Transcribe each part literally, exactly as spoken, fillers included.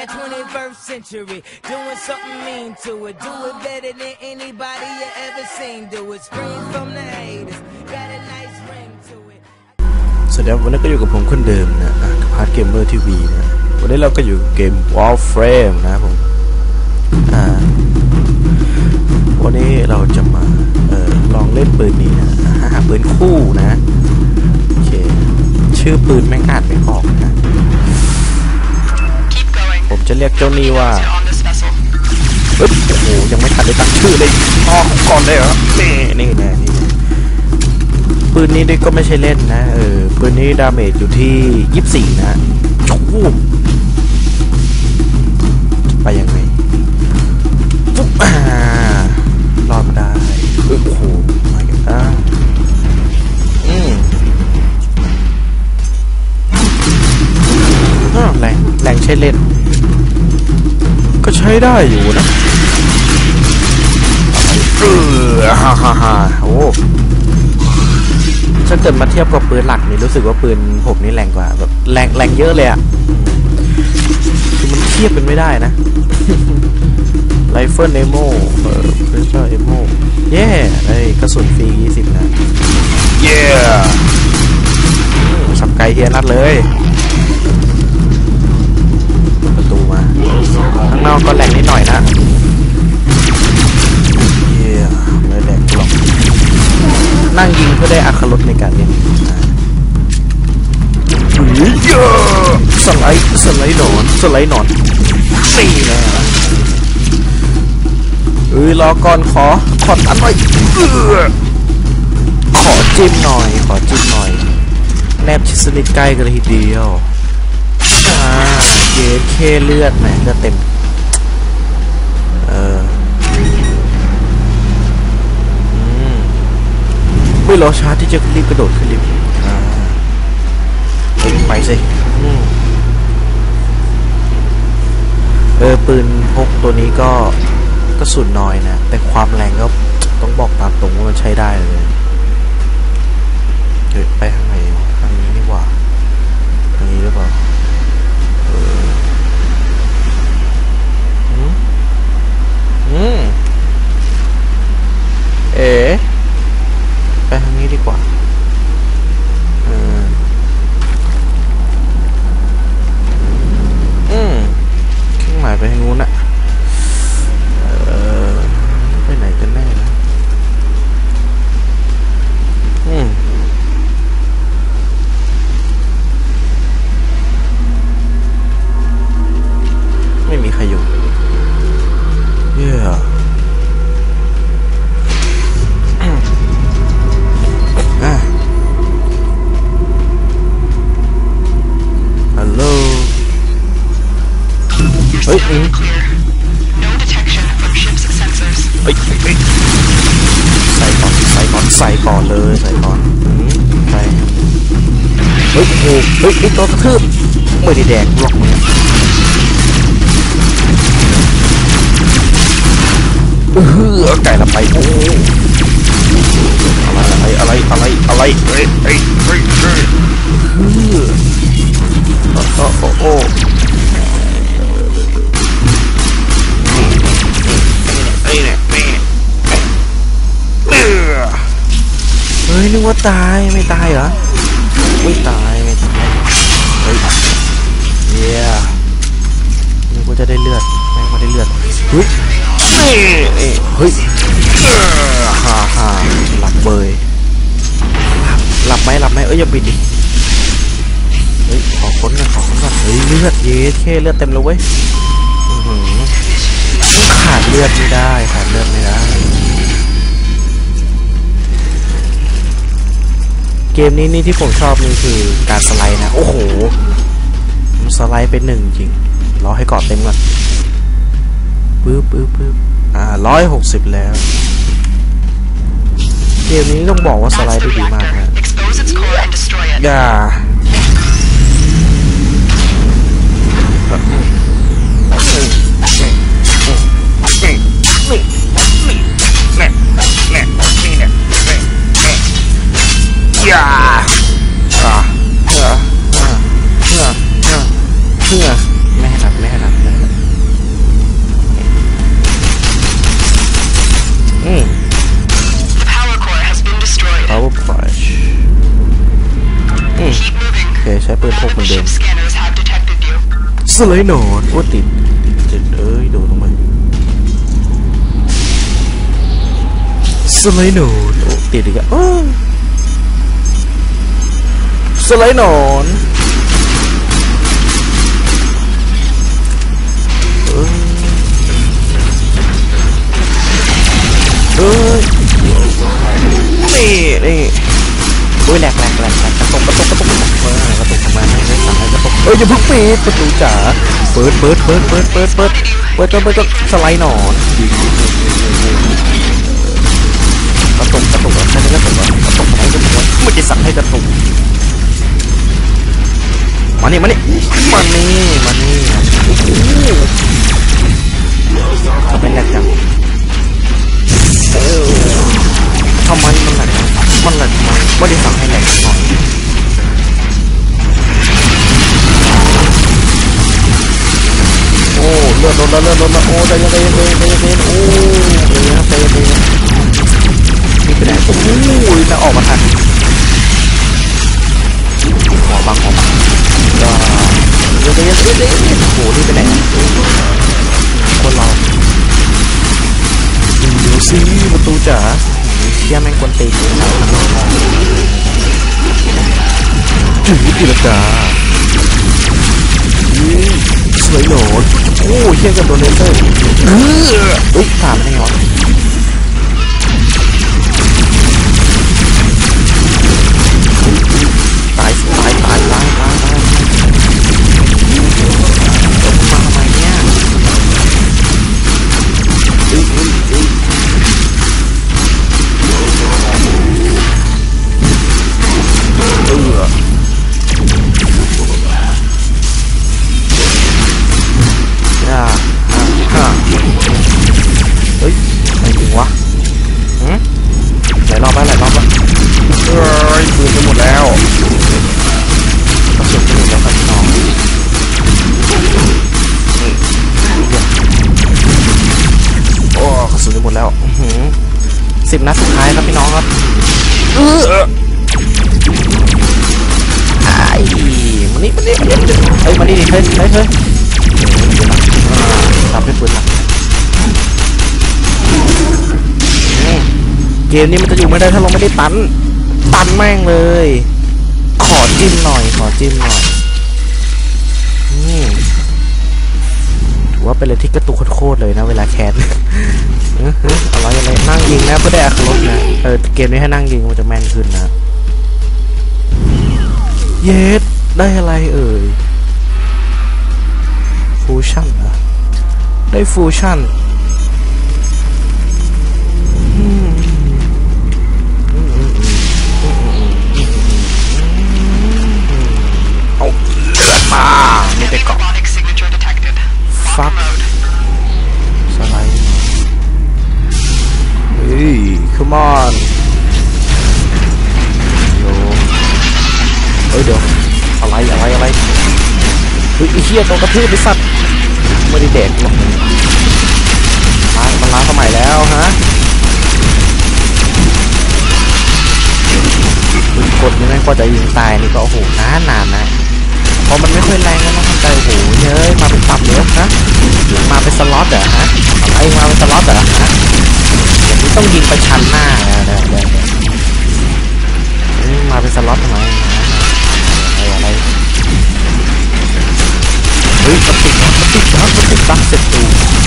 that twenty-first century, doing something mean to it, do it better than anybody you ever seen, do it, scream from the haters, got a nice ring to it. สวัสดีครับวันนี้ก็อยู่กับผมคนเดิมนะกับพาร์ทเกมเมอร์ทีวีนะวันนี้เราก็อยู่เกม Warframe นะผมอ่าวันนี้เราจะมาเอ่อลองเล่นปืนนี้นะหาปืนคู่นะโอเคชื่อปืนแม่งอ่านไม่ออกนะผมจะเรียกเจ้านี่ว่าเฮ้ยโอ้โหยังไม่ทันได้ตั้งชื่อเลยอ๋อก่อนเลยเหรอนี่นี่แน่นี่ปืนนี้ก็ไม่ใช่เล่นนะเออปืนนี้ดาเมจอยู่ที่ยี่สิบสี่นะโอ้โหไปยังไงปุ๊บอ่ารอดมาได้โอ้โหมากันได้อืมแรงแรงใช้เล่นก็ใช้ได้อยู่นะเออฮ่าฮ่าฮ่าโอ้ถ้าเกิดมาเทียบกับปืนหลักนี่รู้สึกว่าปืนผมนี่แรงกว่าแบบแรงแรงเยอะเลยอ่ะคือมันเทียบเป็นไม่ได้นะไรเฟิลเอโม่เออเพรสเชอร์เอโม่เย่ไอ้กระสุนฟรียี่สิบนะเย่สับไกเฮียนัดเลยประตูมาข้างนอกก็แรงนิดหน่อยนะเย่ไม่แรงหรอกนั่งยิงเพื่อได้อัครรสในการเล่นเยอะสไลด์สไลด์หนอนสไลด์หนอนนี่นะเอ้ยรอก่อนขอขอตัดหน่อยขอจิ้มหน่อยขอจิ้มหน่อยแนบชิดสนิทใกล้กันเลยทีเดียวอ่าเกณฑ์เคเลือดแหมเลือดเต็มเออไม่รอช้าที่จะรีบกระโดดขึ้นลิฟต์อ่าไปสิเออปืนพกตัวนี้ก็กระสุนน้อยนะแต่ความแรงก็ต้องบอกตามตรงว่ามันใช้ได้เลยเฮ้ยไปทางไหนทางนี้นี่หว่าทางนี้หรือเปล่าเอออืมอืมเอ๋ไปทางนี้ดีกว่าเอออืมเครื่องหมายไปทางนู้นอะเออไปไหนกันแน่นะอืมไม่มีใครอยู่เย้เฮ้ยเฮ้ยใส่ก่อนใส่ก่อนใส่ก่อนเลยใส่ก่อนใส่เฮ้ยโอ้เฮ้ยไอ้ตัวกระทืบไม่ได้แดงหรอกมึงเออไก่ละไปโอ้อะไรอะไรอะไรอะไรเฮ้ยเฮ้ยเฮ้ยเฮ้ยโอ้โอ้โอ้เฮ้ยนึกว่าตายไม่ตายเหรอไม่ตายไม่ตายเฮ้ยเย้นึกว่าจะได้เลือดแม่งไม่ได้เลือดเฮ้ยเฮ้ยฮ่าฮ่าหลับเบยหลับไหมหลับไหมเอ้ยอย่าปิดดิเฮ้ยขอค้นกันขอค้นกันเฮ้ยเลือดเย้แค่เลือดเต็มเลยเว้ยขาดเลือดไม่ได้ขาดเลือดไม่ได้เกมนี้นี่ที่ผมชอบนี่คือการสไลด์นะโอ้โหมันสไลด์เป็นหนึ่งจริงรอให้เกาะเต็มก่อนปึ๊บปึ๊บปึ๊บอ่าร้อยหกสิบแล้วเกมนี้ต้องบอกว่าสไลด์ได้ดีมากนะอย่าอย่าอ่าเพื่อเพื่อเพื่อเพื่อไม่ให้หลับไม่ให้หลับเลยไลด์หนอนโอ้ติดเจ็ดเอ้ยโดดลงมาสไลด์หนอนโอ้ติดอีกอ่ะสไลด์หนอนเอ้ยเอ้ยนี่นี่โอ้ยแหลกแหลกแหลกแหลกกระตุกกระตุกกระตุกกระตุกเออกระตุกทำไมไม่ได้สั่งให้กระตุกเอ้ยอย่าเพิ่งปิดประตูจ๋าเปิดเปิดเปิดเปิดเปิดเปิดเปิดจนเปิดจนสไลด์หนอนกระตุกกระตุกใช่ไหมกระตุกกระตุกไหนกระตุกไม่ได้สั่งให้กระตุกมานี่มานี่มานี่มานี่ทำไมแหลกจังทำไมมันแหลกมันแหลกทำไมไม่ได้สั่งให้แหลกหน่อยโอ้เลือดลดแล้วเลือดลดแล้วโอ้ใจเย็นใจเย็นใจเย็นใจเย็นโอ้ใจเย็นใจเย็นใจเย็นนี่เป็นไงโอ้ยจะออกมาทันขอบังขอบังก็ใจเย็นใจเย็นใจเย็นโอ้นี่เป็นไงคนเราเดี๋ยวสิประตูจ๋าเชี่ยแม่งกวนตีนเราถึงวิธีละจ้าสวยหนอนโอ้เชี่ยกับโดนเลเซอร์เอออุ๊ยผ่านไม่งอนตายตายตายตายตายตายลงมาทำไมเนี่ยอุ๊ยอุ๊ยอุ๊ยเออฮ่าฮ่าเฮ้ยไม่จริงวะหืมหลายรอบแล้วหลายรอบแล้วเฮ้ยปืนจะหมดแล้วกระสุนจะหมดแล้วครับพี่น้องโอ้กระสุนจะหมดแล้วสิบนัดสุดท้ายครับพี่น้องครับเออไอ้มันนี่มันนี่มันนี่เฮ้ยมันนี่ดิเฮ้ยเฮ้ยเฮ้ยทำให้ปืนหลักเกมนี้มันจะอยู่ไม่ได้ถ้าเราไม่ได้ตันตันแม่งเลยขอจิ้มหน่อยขอจิ้มหน่อยนี่ถือว่าเป็นอะไรที่กระตุกโคตรเลยนะเวลาแคสอะไรอะไรนั่งยิงนะเพื่อได้อัครบนะเออเกมนี้ให้นั่งยิงมันจะแม่นขึ้นนะเย็ดได้อะไรเอ่ยฟูชั่นเหรอได้ฟูชั่นเอาเลือดมาไม่ได้เกาะฟักสไลด์เฮ้ย come on โยเฮ้ยเดี๋ยวอะไรอะไรอะไรเฮ้ยไอ้เหี้ยตัวกระทืบไอ้สัตว์ไม่ได้เด็กหรอกล้างมันล้างสมัยแล้วฮะปืนกลนี่แม่งก็จะยิงตายนี่ก็โอ้โหนานนานนะเพราะมันไม่ค่อยแรงแล้วนะครับแต่โอ้โหเย้ยมาเป็นตับเลยนะมาเป็นสล็อตเหรอฮะไอ้มาเป็นสล็อตเหรอฮะอย่างนี้ต้องยิงไปชันหน้าเดี๋ยวเดี๋ยวมาเป็นสล็อตทำไมอะไรอะไรเฮ้ยมันติดนะมันติดนะมันติดบั๊กเสร็จตู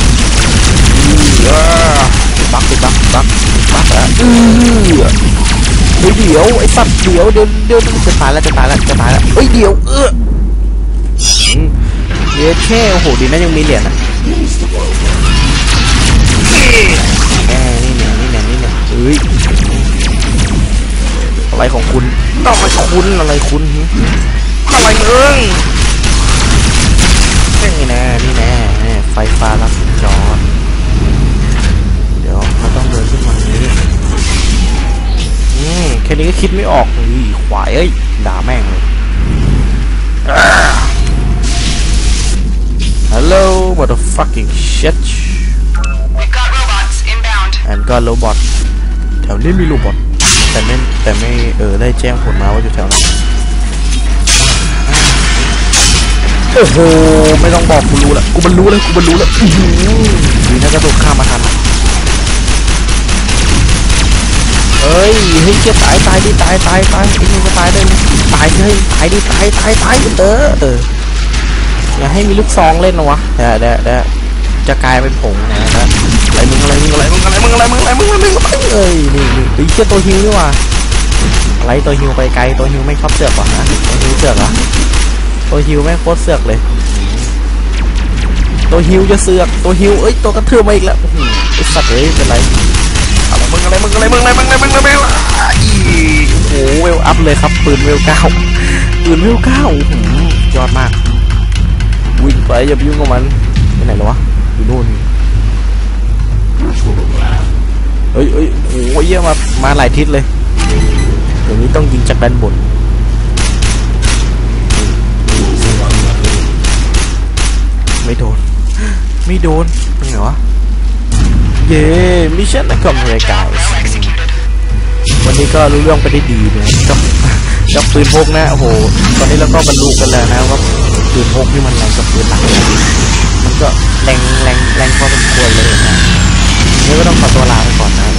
บั๊กติดบั๊กบั๊กบั๊กแล้วเฮ้ยเดี๋ยวไอ้สัตว์เดี๋ยวเดี๋ยวเดี๋ยวจะตายแล้วจะตายแล้วจะตายแล้วเฮ้ยเดี๋ยวเออเดี๋ยวแค่โอ้โหดีนะยังมีเหรียญนะแหมนี่เนี่ยนี่เนี่ยนี่เนี่ยเฮ้ยอะไรของคุณต้องมาคุณอะไรคุณอะไรเอิงนี่แน่นี่แน่ไฟฟ้าลัดจอเดี๋ยวเราต้องเดินขึ้นมานี้อืมแค่นี้ก็คิดไม่ออกนี่ขวายเอ้ยด่าแม่งเลย Hello motherfucking shit We've got robots inbound and ก็โรบอทแถวนี้มีโรบอทแต่ไม่แต่ไม่เออได้แจ้งผลมาว่าอยู่แถวนั้นโอ้โหไม่ต้องบอกกูรู้แล้วกูมันรู้แล้วกูมันรู้แล้วอือหือดีนะกระโดดข้ามมาทันเอ้ยเฮ้ยจะตายตายดิตายตายตายไอ้นี่จะตายได้เลยตายเฮ้ยตายดิตายตายตายเออเอออย่าให้มีลูกซองเล่นนะวะเดี๋ยวเดี๋ยวเดี๋ยวจะกลายเป็นผงนะนะอะไรมึงอะไรมึงอะไรมึงอะไรมึงอะไรมึงอะไรมึงอะไรมึงเอ้ยนี่นี่ไอ้เชี่ยตัวฮิวนี่ว่ะอะไรตัวฮิวไปไกลตัวฮิวไม่ชอบเสือกว่ะนะตัวฮิวเสือกเหรอตัวฮิวไม่โคตรเสือกเลยตัวฮิวจะเสือกตัวฮิวเอ้ยตัวกระเทือมาอีกแล้วไอ้สัตว์เอ้ยเป็นไรอะไรมึงอะไรมึงอะไรมึงอะไรมึงอะไรมึงอะไรมึงโอ้โหเวลอัพเลยครับปืนเวลเก้าปืนเวลเก้ายอดมากวิ่งไปอย่าไปยุ่งกับมันไปไหนแล้ววะอยู่นู่นเฮ้ยเฮ้ยโอ้ยเยอะมามาหลายทิศเลยอย่างนี้ต้องยิงจากด้านบนไม่โดนไม่โดนเป็นไงวะเย้มิชชั่นนักขับรายการวันนี้ก็รู้เรื่องไปได้ดีเลยกับกับปืนพกนะโอ้โหตอนนี้เราก็บรรลุกันแล้วนะว่าปืนพกนี่มันแรงกับปืนหลักมันก็แรงแรงแรงพอสมควรเลยนะนี่ก็ต้องขอตัวลาไปก่อนนะ